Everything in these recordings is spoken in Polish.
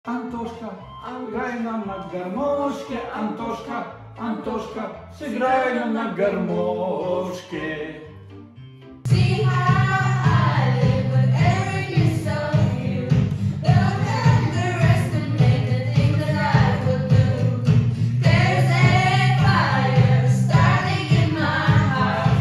Antoszka, graj nam na garmoszkę, Antoszka, Antoszka, zagraj nam na garmoszkę. See how I live, but every is so few. Don't have the rest and make the thing that I would do. There's a fire starting in my heart.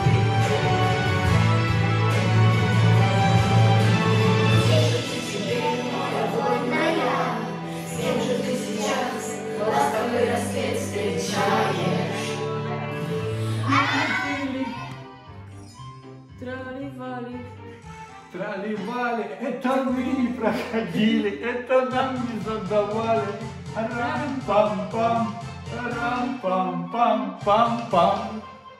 Wiem, że ty sobie moja wojna ja. Wiem, że ty сейчас laskawy rozkwiet встречаешь. Трали-вали. Трали-вали, это мы не проходили, это нам не задавали. Рам-пам-пам, рам-пам-пам-пам-пам.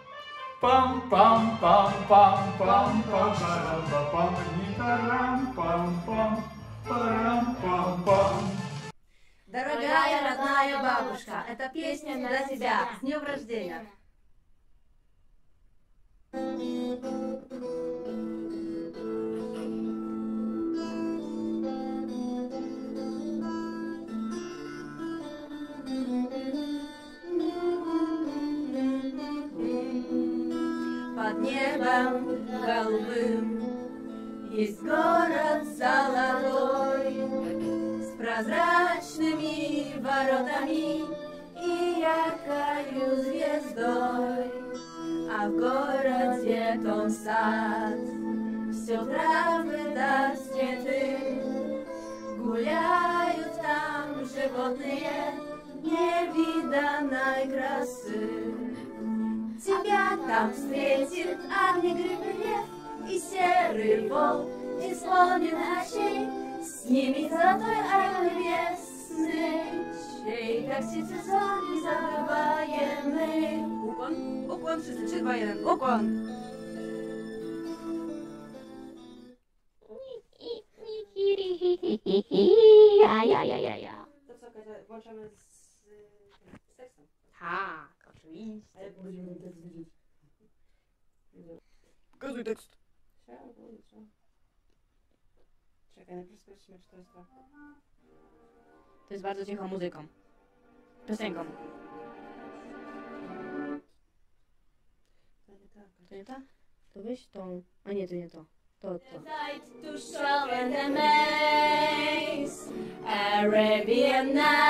Пам-пам-пам-пам-пам-пам-пам-пам. Рам-пам-пам, рам-пам-пам. Дорогая родная бабушка, эта песня для тебя. С днем рождения! Под небом голубым есть город золотой с прозрачными воротами и яркою звездой. А в городе том сад, все травы да цветы, гуляют там животные невиданной красы. Тебя там встретит огнегривый лев и серый волк, и слонин очей, с ними золотой орел небесный, чей, как птицы зор незабываемый. Уклон, уклон, 3, 2, 1, уклон. To co, Kasia, włączamy z tekstem? Tak, oczywiście. A jak będziemy tekst widzieć? Pokazuj tekst. Czekaj, najpierw sprawdźmy, czy to jest to. To jest bardzo cichą muzyką. Piosenką. To nie ta? To weź tą. A nie, to nie to. To. To show and amaze Arabian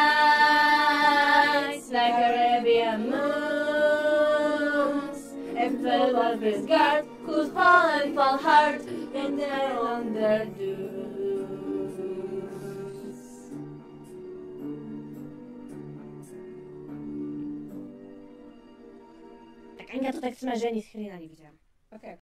nights like Arabian moons. If the love is God who's fall and fall hard and they're on their dues. Tak, Ania to tak smażeni z hryna nie widziałam. Okej.